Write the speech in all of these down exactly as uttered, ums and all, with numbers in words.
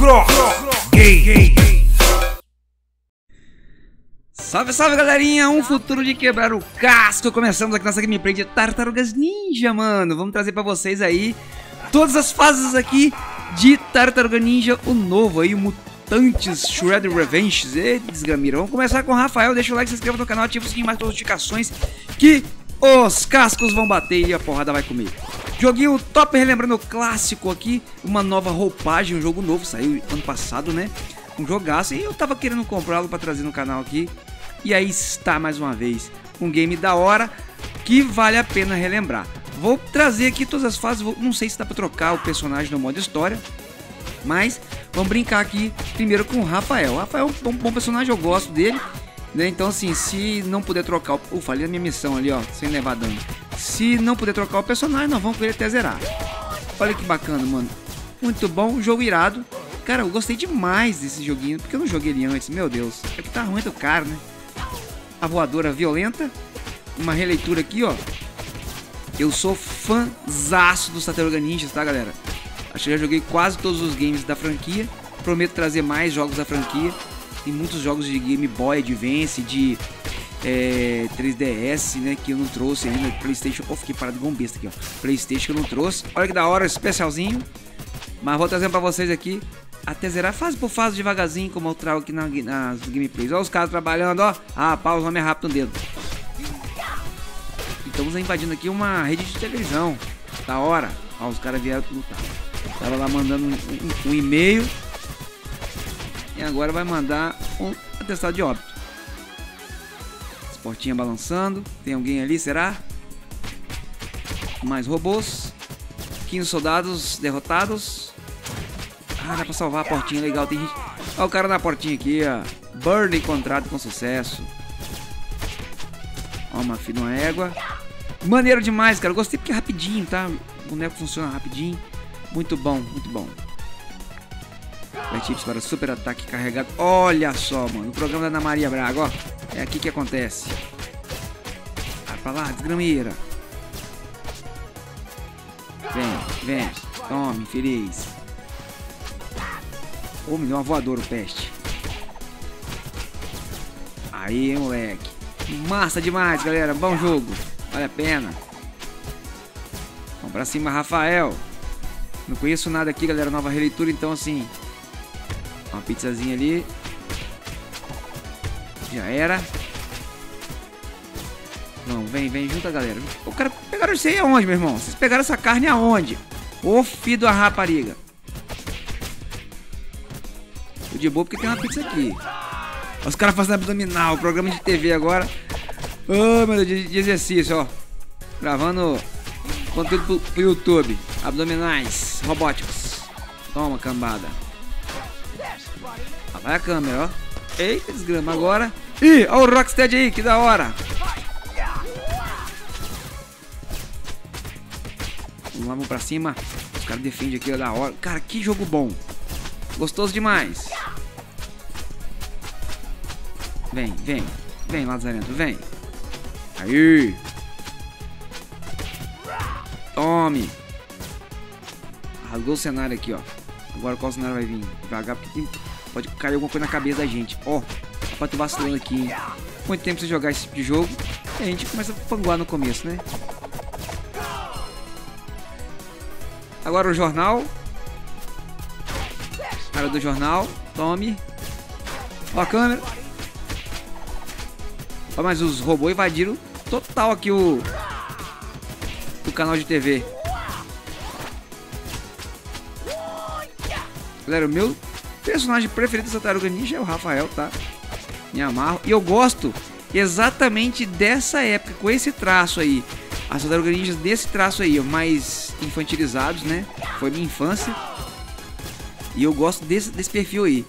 Croc Gay. Salve, salve, galerinha! Um futuro de quebrar o casco. Começamos aqui nossa gameplay de Tartarugas Ninja, mano. Vamos trazer pra vocês aí todas as fases aqui de Tartaruga Ninja, o novo aí, o Mutantes Shred Revenge. E desgamira. Vamos começar com o Rafael. Deixa o like, se inscreva no canal, ativa o sininho, mais notificações que os cascos vão bater e a porrada vai comer. Joguinho top, relembrando o clássico aqui. Uma nova roupagem, um jogo novo, saiu ano passado, né? Um jogaço, e eu tava querendo comprá-lo pra trazer no canal aqui. E aí está mais uma vez um game da hora que vale a pena relembrar. Vou trazer aqui todas as fases, vou, não sei se dá pra trocar o personagem no modo história, mas vamos brincar aqui primeiro com o Rafael. O Rafael é um bom personagem, eu gosto dele, né? Então assim, se não puder trocar o... Uh, falei a minha missão ali, ó, sem levar dano. Se não puder trocar o personagem, nós vamos com ele até zerar. Olha que bacana, mano. Muito bom, jogo irado. Cara, eu gostei demais desse joguinho, porque eu não joguei ele antes, meu Deus. É que tá ruim do cara, né? A voadora violenta. Uma releitura aqui, ó. Eu sou fãzaço dos Tartaruga Ninjas, tá, galera? Acho que já joguei quase todos os games da franquia. Prometo trazer mais jogos da franquia. Tem muitos jogos de Game Boy Advance, de é, três D S, né? Que eu não trouxe ainda. Playstation. Oh, fiquei parado igual um besta aqui, ó. Playstation que eu não trouxe. Olha que da hora, especialzinho. Mas vou trazendo pra vocês aqui. Até zerar fase por fase, devagarzinho, como eu trago aqui na, nas gameplays. Olha os caras trabalhando, ó. Ah, pausa, homem é rápido no dedo. Estamos invadindo aqui uma rede de televisão. Da hora. Ó, os caras vieram lutar. Tava lá mandando um, um, um e-mail. E agora vai mandar um atestado de óbito. As portinhas balançando. Tem alguém ali, será? Mais robôs. quinze soldados derrotados. Ah, dá pra salvar a portinha, legal, tem gente... Olha o cara na portinha aqui, ó. Burn encontrado com sucesso. Ó, uma filha, uma égua. Maneiro demais, cara, eu gostei porque é rapidinho, tá? O boneco funciona rapidinho. Muito bom, muito bom. Tips para super ataque carregado. Olha só, mano, o programa da Ana Maria Braga, ó. É aqui que acontece. Vai pra lá, desgrameira. Vem, vem, tome, infeliz. Ô, oh, me deu uma voadora o peste. Aí, moleque. Massa demais, galera. Bom jogo. Vale a pena. Vamos pra cima, Rafael. Não conheço nada aqui, galera. Nova releitura, então assim. Uma pizzazinha ali. Já era. Vamos, vem, vem, junta, galera. O cara pegaram isso aí aonde, meu irmão? Vocês pegaram essa carne aonde? Ô, filho da rapariga. Tô de boa porque tem uma pizza aqui. Os caras fazendo abdominal, programa de T V agora. Oh, meu Deus, de, de exercício, ó. Gravando conteúdo pro, pro YouTube. Abdominais robóticos. Toma, cambada. Lá vai a câmera, ó. Eita, desgrama agora. Ih, ó o Rocksteady aí, que da hora. Vamos lá, vamos pra cima. Os caras defendem aqui, ó, da hora. Cara, que jogo bom. Gostoso demais. Vem, vem. Vem, Lazarento, vem. Aí. Tome. Rasgou o cenário aqui, ó. Agora qual cenário vai vir? Devagar, porque tem... pode cair alguma coisa na cabeça da gente. Ó, pode tô vacilando aqui, hein? Muito tempo sem jogar esse tipo de jogo. E a gente começa a panguar no começo, né? Agora o jornal. Cara do jornal, tome. Ó a câmera. Ó, mas os robôs invadiram total aqui o o canal de T V. Galera, o meu personagem preferido da Tartaruga Ninja é o Rafael, tá? Me amarro. E eu gosto exatamente dessa época, com esse traço aí. As Tartaruga Ninjas desse traço aí, mais infantilizados, né? Foi minha infância. E eu gosto desse, desse perfil aí.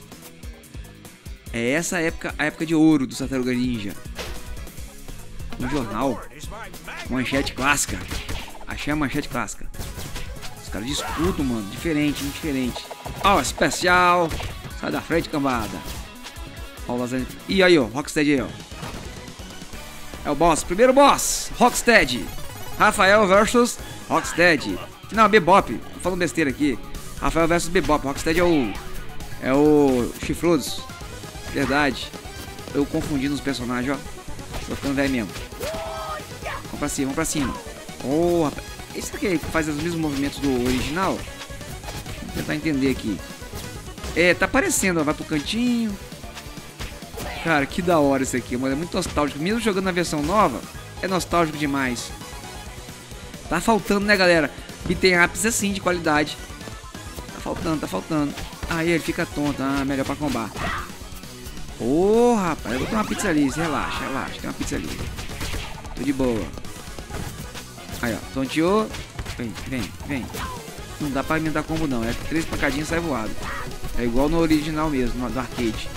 É essa época, a época de ouro do Tartaruga Ninja. No jornal. Manchete clássica. Achei a manchete clássica. Os caras disputam, mano. Diferente, muito diferente. Ó, especial. Sai da frente, cambada. Ó o Lazarento. E aí, ó. Rocksteady aí, ó. É o boss. Primeiro boss. Rocksteady. Rafael versus Rocksteady. Não, Bebop. Tô falando besteira aqui. Rafael versus Bebop. Rocksteady é o... É o... Chifrudos. Verdade. Eu confundi nos personagens, ó. Tô ficando velho mesmo. Vamos pra cima, vamos pra cima. Oh, rapaz. Esse aqui faz os mesmos movimentos do original? Vou tentar entender aqui. É, tá aparecendo, ó. Vai pro cantinho. Cara, que da hora isso aqui, mano. É muito nostálgico. Mesmo jogando na versão nova, é nostálgico demais. Tá faltando, né, galera? Beaten ups assim, de qualidade. Tá faltando, tá faltando. Aí ele fica tonto. Ah, melhor pra combar. Ô, oh, rapaz, eu vou ter uma pizza ali. Relaxa, relaxa. Tem uma pizza ali. Tô de boa. Aí, ó. Tonteou. Vem, vem, vem. Não dá pra inventar combo, não. É três pancadinhas e sai voado. É igual no original mesmo, no do arcade.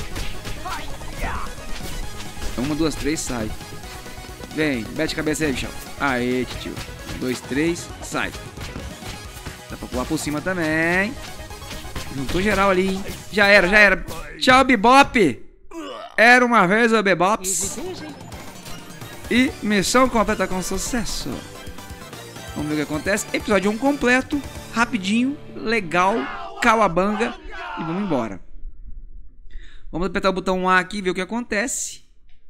Uma, duas, três, sai. Vem, mete a cabeça aí, bichão. Aê, tio. Um, dois, três, sai. Dá pra pular por cima também. Juntou geral ali, hein? Já era, já era. Tchau, Bebop. Era uma vez o Bebops. E missão completa com sucesso. Vamos ver o que acontece. Episódio um completo. Rapidinho, legal. Calabanga. E vamos embora. Vamos apertar o botão A aqui e ver o que acontece.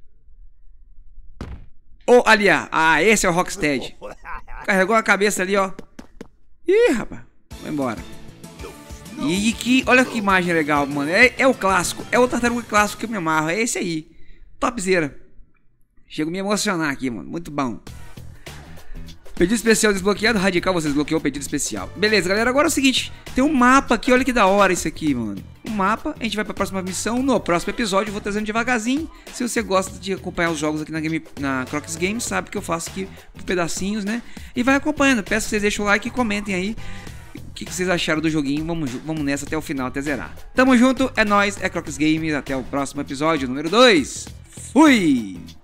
Oh, ali, ah, esse é o Rocksteady. Carregou a cabeça ali, ó. Ih, rapaz. Vai embora. E que, olha que imagem legal, mano. É, é o clássico. É o tartaruga clássico que eu me amarro. É esse aí. Topzera. Chego a me emocionar aqui, mano. Muito bom. Pedido especial desbloqueado. Radical, você desbloqueou o pedido especial. Beleza, galera. Agora é o seguinte. Tem um mapa aqui. Olha que da hora isso aqui, mano. Um mapa. A gente vai pra próxima missão. No próximo episódio eu vou trazendo devagarzinho. Se você gosta de acompanhar os jogos aqui na, Game, na Crocs Games, sabe que eu faço aqui por pedacinhos, né? E vai acompanhando. Peço que vocês deixem o like e comentem aí o que, que vocês acharam do joguinho. Vamos, vamos nessa até o final, até zerar. Tamo junto. É nóis. É Crocs Games. Até o próximo episódio, número dois. Fui!